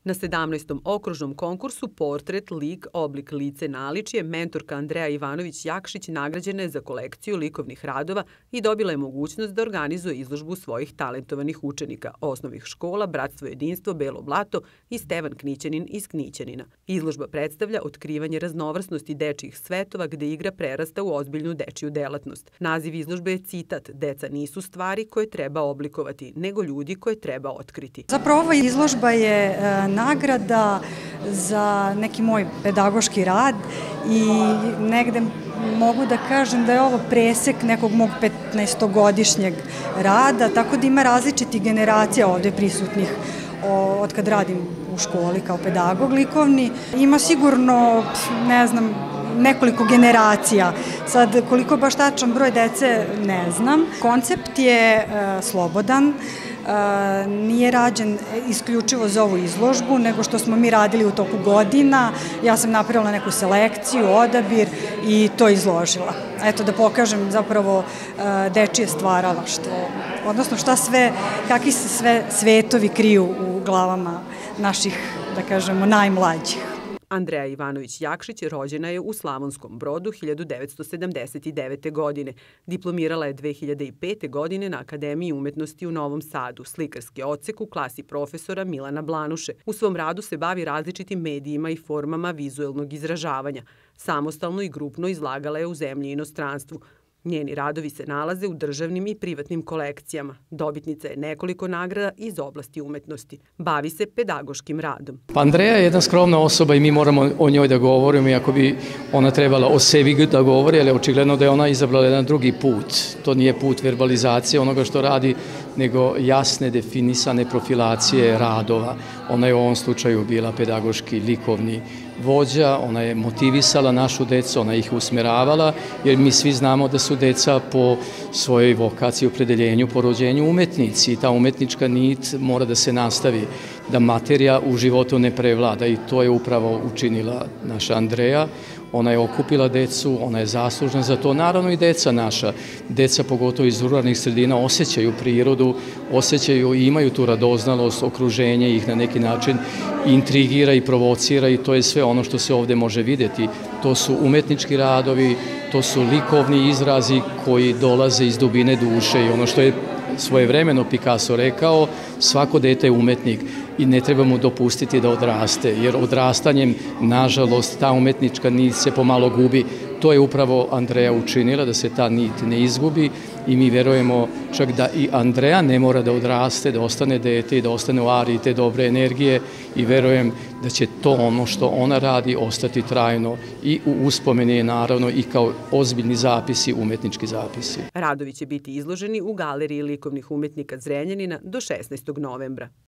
Na 17. okružnom konkursu Portret, lik, oblik, lice, naličje, mentorka Andreja Ivanović-Jakšić nagrađena je za kolekciju likovnih radova i dobila je mogućnost da organizuje izložbu svojih talentovanih učenika osnovnih škola Bratstvo jedinstvo Belo Blato i Stevan Knićanin iz Knićanina. Izložba predstavlja otkrivanje raznovrsnosti dečijih svetova gde igra prerasta u ozbiljnu dečiju delatnost. Naziv izložbe je citat: "Deca nisu stvari koje treba oblikovati, nego ljudi koje treba otkriti." Zapravo ova izložba je nagrada za neki moj pedagoški rad i negde mogu da kažem da je ovo presek nekog mog 15-godišnjeg rada, tako da ima različitih generacija ovde prisutnih od kad radim u školi kao pedagog likovni. Ima sigurno, ne znam, nekoliko generacija. Sad, koliko baš tačan broj dece, ne znam. Koncept je slobodan, nije rađen isključivo za ovu izložbu, nego što smo mi radili u toku godina. Ja sam napravila neku selekciju, odabir i to izložila. Eto, da pokažem zapravo dečije stvaralaštvo, odnosno šta sve, kakvi se sve svetovi kriju u glavama naših, da kažemo, najmlađih. Andreja Ivanović-Jakšić rođena je u Slavonskom Brodu 1979. godine. Diplomirala je 2005. godine na Akademiji umetnosti u Novom Sadu, slikarski odsek u klasi profesora Milana Blanuše. U svom radu se bavi različitim medijima i formama vizuelnog izražavanja. Samostalno i grupno izlagala je u zemlji i inostranstvu. Njeni radovi se nalaze u državnim i privatnim kolekcijama. Dobitnica je nekoliko nagrada iz oblasti umetnosti. Bavi se pedagoškim radom. Andreja je jedna skromna osoba i mi moramo o njoj da govorimo, iako bi ona trebala o sebi da govori, ali očigledno da je ona izabrala jedan drugi put. To nije put verbalizacije onoga što radi, nego jasne definisane profilacije radova. Ona je u ovom slučaju bila pedagoški likovni vođa, ona je motivisala našu decu, ona ih usmeravala, jer mi svi znamo da su deca po svojoj vokaciji, opredeljenju, po rođenju umetnici i ta umetnička nit mora da se nastavi, da materija u životu ne prevlada i to je upravo učinila naša Andreja. Ona je okupila decu, ona je zaslužna za to. Naravno i deca naša, deca pogotovo iz ruralnih sredina osjećaju prirodu, osjećaju i imaju tu radoznalost, okruženje ih na neki način intrigira i provocira i to je sve ono što se ovde može videti. To su umetnički radovi, to su likovni izrazi koji dolaze iz dubine duše i ono što je svojevremeno Picasso rekao, svako dete je umetnik i ne treba mu dopustiti da odraste, jer odrastanjem, nažalost, ta umetnička nit se pomalo gubi. To je upravo Andreja učinila, da se ta nit ne izgubi i mi verujemo čak da i Andreja ne mora da odraste, da ostane dete i da ostane u ariji te dobre energije i verujem da će to ono što ona radi ostati trajno i u uspomeni naravno i kao ozbiljni zapisi, umetnički zapisi. Radovi će biti izloženi u Galeriji likovnih umetnika Zrenjanina do 16. novembra.